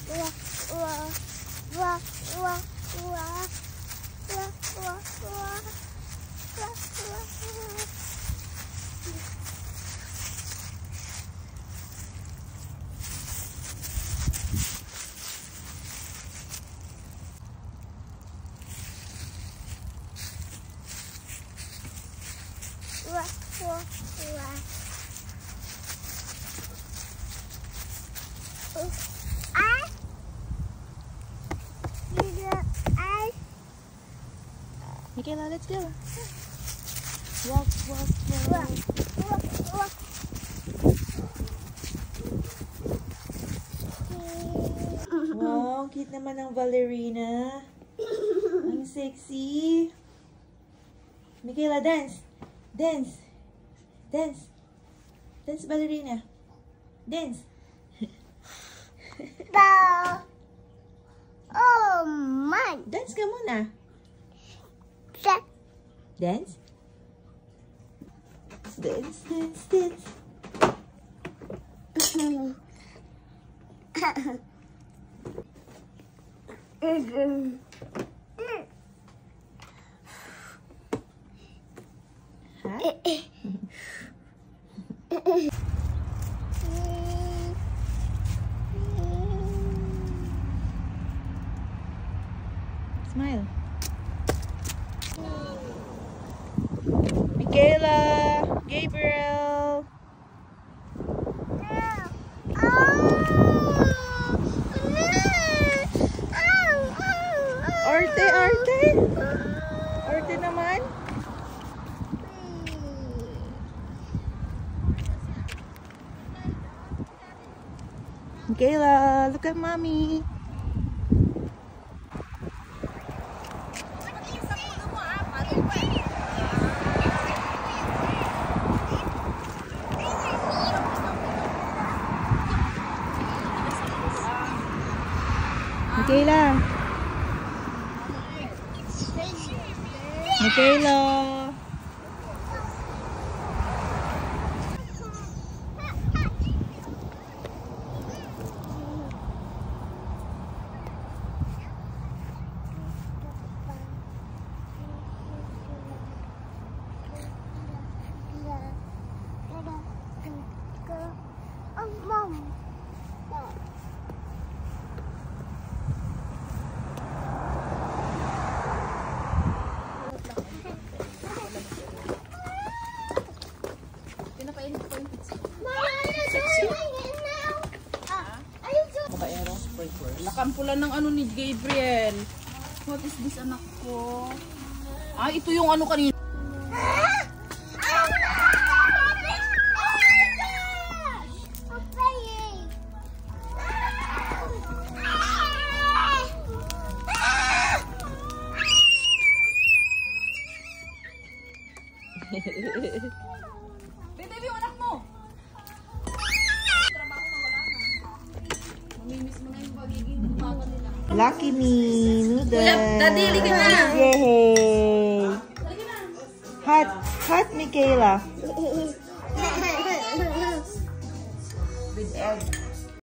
Michaela, let's go. Walk, walk, walk. Wow, cute naman ng ballerina. Ang sexy. Michaela, dance. Dance. Dance. Dance, ballerina. Dance. Oh, man. Dance ka muna. Dance. Dance, dance, dance. Smile. Michaela, Gabriel. Arte, arte. Arte naman. Michaela, look at mommy. Michaela. Michaela. Nakampula ng ano ni Gabriel. What is this, anak ko? Ah, ito yung ano kanina. Baby, yung anak mo. Lucky me, noodles. Daddy, halika na. Yay! Hot, hot Michaela. With egg.